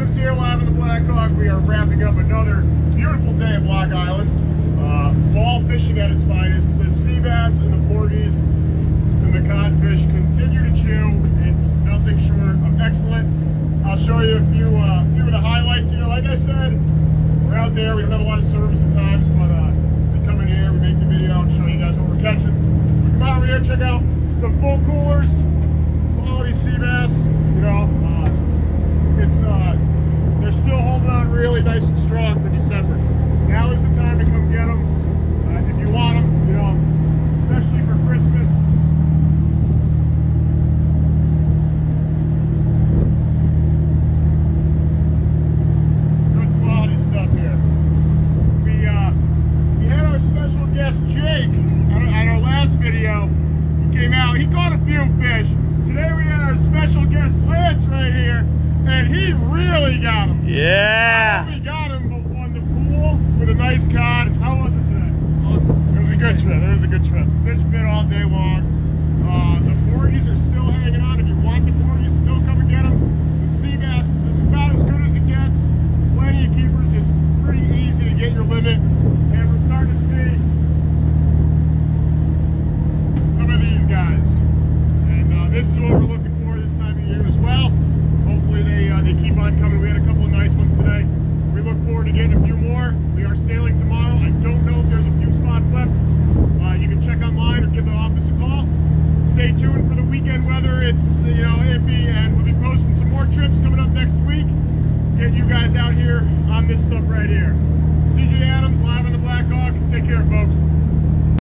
Adams here, live on the Blackhawk. We are wrapping up another beautiful day at Block Island. Fall fishing at its finest. The sea bass and the porgies and the codfish continue to chew. It's nothing short of excellent. I'll show you a few of the highlights here. Like I said, we're out there. We don't have a lot of service at times, but we come in here, we make the video, and show you guys what we're catching. Come out over here, check out some full coolers, quality sea bass. You know, they're still holding on really nice and strong for December. Now is the time to come get them. If you want them, you know, especially for Christmas. Good quality stuff here. We had our special guest Jake on our last video. He came out, he caught a few fish. Today we had our special guest Lance right here, and he really got him. Yeah. We got him, but won the pool with a nice cod. How was it today? Awesome. It was a good trip. It was a good trip. Fish bit all day long. The porgies are still hanging on. If you want the porgies, still come and get them. The sea bass is about as good as it gets. Plenty of keepers. It's pretty easy to get your limit, and we're starting to see some of these guys. And this is what we're looking for this time of year as well. Hopefully they keep on coming. We had a couple of nice ones today. We look forward to getting a few more. We are sailing tomorrow. I don't know if there's a few spots left. You can check online or give the office a call. Stay tuned for the weekend weather. It's, you know, iffy, and we'll be posting some more trips coming up next week. Getting you guys out here on this stuff right here. CJ Adams, live on the Blackhawk. Take care, folks.